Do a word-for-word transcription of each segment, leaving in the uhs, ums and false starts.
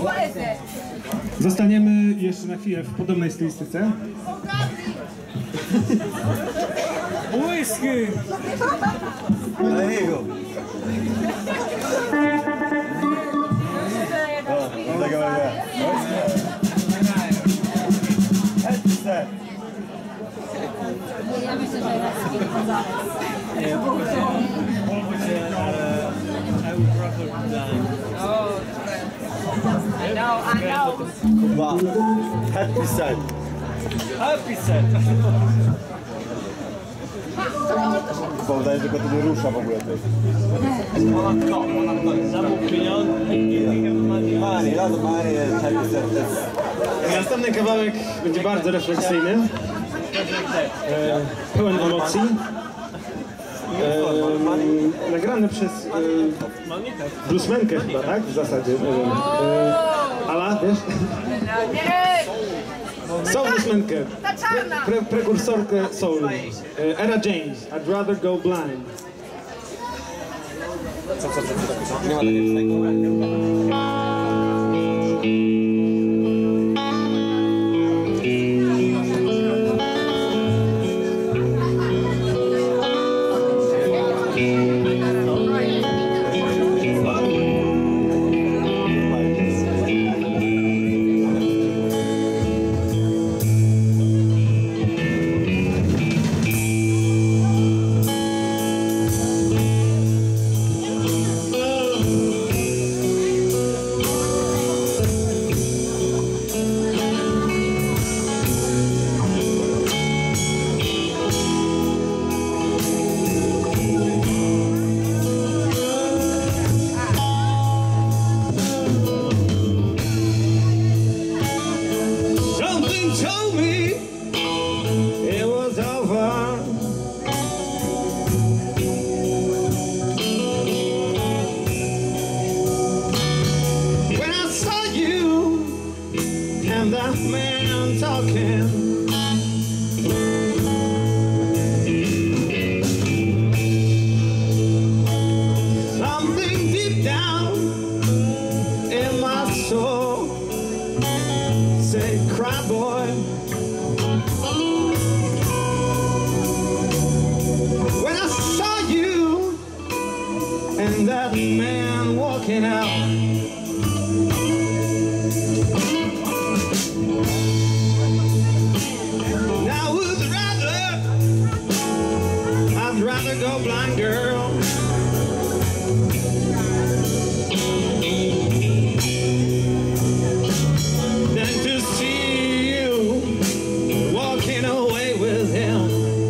Zostaniemy jeszcze na chwilę w podobnej stylistyce. Whisky! There you go. Oh, take it like that. That's that. Ja myślę, że raz Nie, bo się I would rather die. I know, I know. Wow. Happy set. Happy set! Bo wydaje się, że go to nie rusza w ogóle. Ona to, ona to. Zamów pieniądze i Money, lot of money and happy set. Następny kawałek będzie bardzo refleksyjny, e, pełen emocji, e, nagrany przez e, bluesmenkę chyba, tak? W zasadzie, nie wiem. E, Ala, wiesz? Soul bluesmenkę, pre, prekursorkę soul, e, Era James, I'd rather go blind. Co, co, co, co, co? Nie ma takiego. That man talking. Something deep down in my soul said, cry boy. When I saw you and that man walking out. I'd rather go blind, girl. Than to see you walking away with him.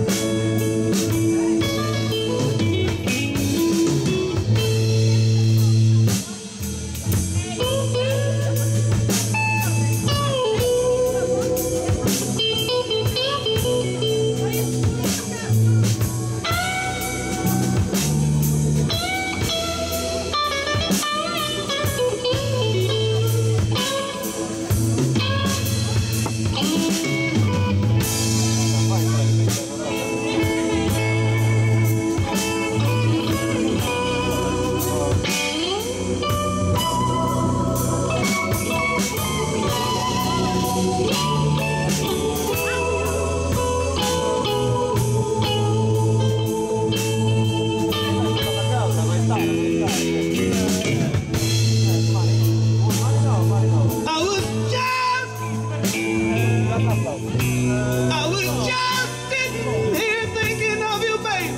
I was just sitting here thinking of you, baby.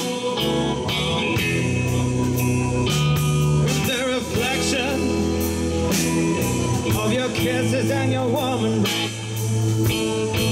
The reflection of your kisses and your woman.